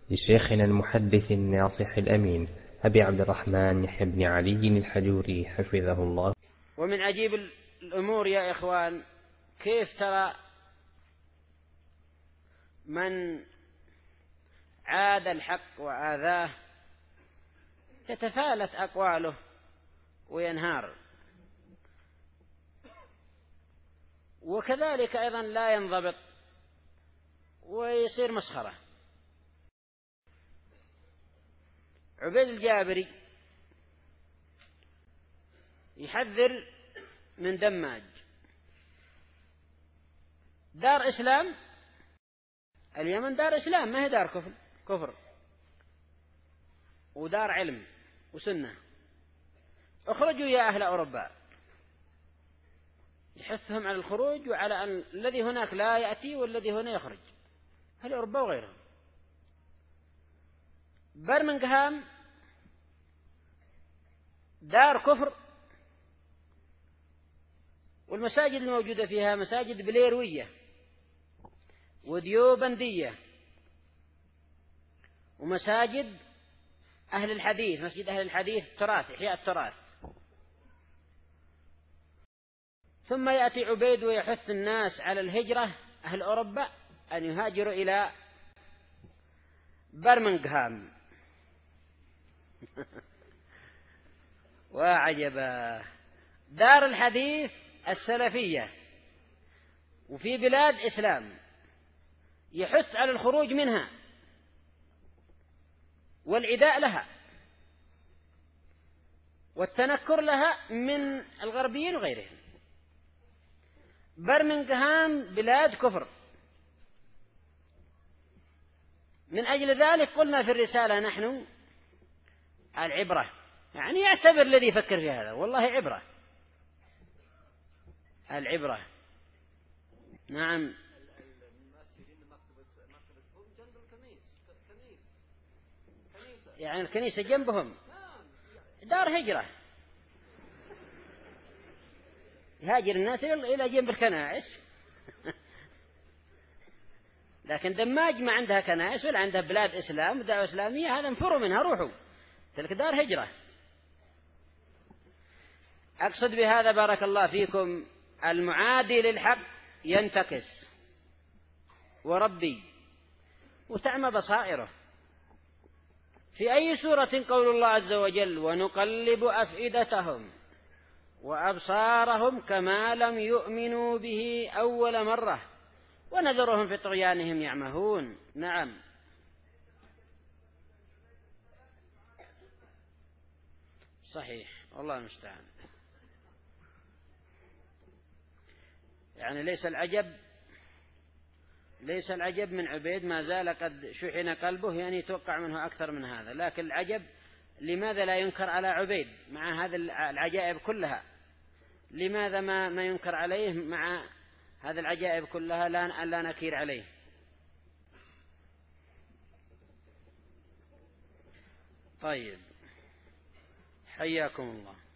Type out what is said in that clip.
لشيخنا المحدث الناصح الأمين أبي عبد الرحمن يحيى بن علي الحجوري حفظه الله. ومن عجيب الأمور يا إخوان كيف ترى من عاد الحق وآذاه تتفالت أقواله وينهار، وكذلك أيضا لا ينضبط ويصير مسخرة. عبيد الجابري يحذر من دماج، دار إسلام، اليمن دار إسلام ما هي دار كفر ودار علم وسنة. اخرجوا يا أهل أوروبا، يحثهم على الخروج وعلى أن الذي هناك لا يأتي والذي هنا يخرج، أهل أوروبا وغيرهم. برمنغهام دار كفر، والمساجد الموجودة فيها مساجد بليروية وديوبندية ومساجد أهل الحديث، مسجد أهل الحديث التراث، إحياء التراث. ثم يأتي عبيد ويحث الناس على الهجرة، أهل أوروبا أن يهاجروا إلى برمنغهام. وعجبا، دار الحديث السلفية وفي بلاد إسلام، يحث على الخروج منها والعداء لها والتنكر لها من الغربيين وغيرهم. برمنغهام بلاد كفر، من أجل ذلك قلنا في الرسالة نحن العبرة، يعني يعتبر الذي يفكر في هذا والله عبرة، العبرة. نعم، يعني الكنيسة جنبهم دار هجرة، يهاجر الناس إلى جنب الكنائس. لكن دماج ما عندها كنائس ولا عندها بلاد إسلام ودعوة إسلامية، هذا انفروا منها، روحوا تلك دار هجرة. أقصد بهذا بارك الله فيكم المعادي للحق ينتكس وربي وتعمى بصائره. في أي سورة قول الله عز وجل ونقلب أفئدتهم وأبصارهم كما لم يؤمنوا به أول مرة ونذرهم في طغيانهم يعمهون. نعم، صحيح، والله المستعان. يعني ليس العجب من عبيد، ما زال قد شحن قلبه، يعني يتوقع منه أكثر من هذا. لكن العجب لماذا لا ينكر على عبيد مع هذه العجائب كلها؟ لماذا ما ينكر عليه مع هذه العجائب كلها؟ لا نكير عليه. طيب، حياكم الله.